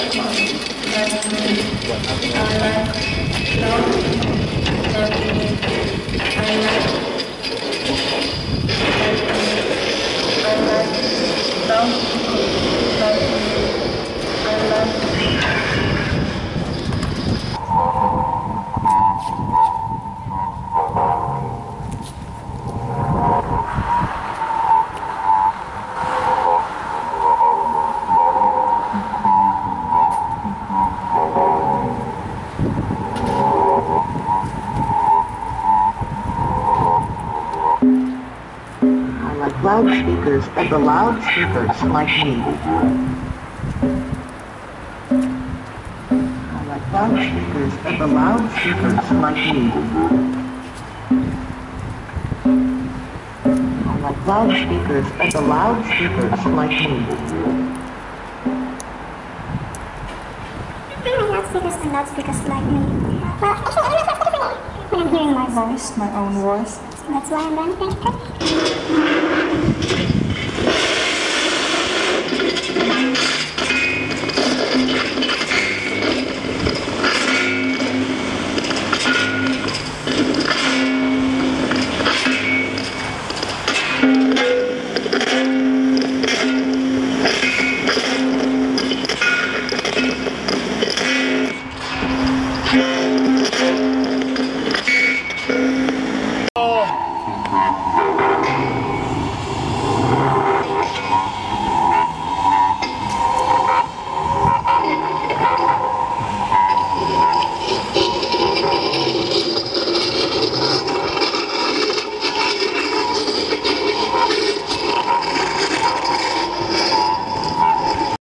Loudspeakers and the loudspeakers like me. I like loudspeakers and the loudspeakers like me. I like loudspeakers and the loudspeakers like me. I like loudspeakers and loudspeakers like me. Well, actually, I don't have when I'm hearing my voice, my own voice. That's why I'm going to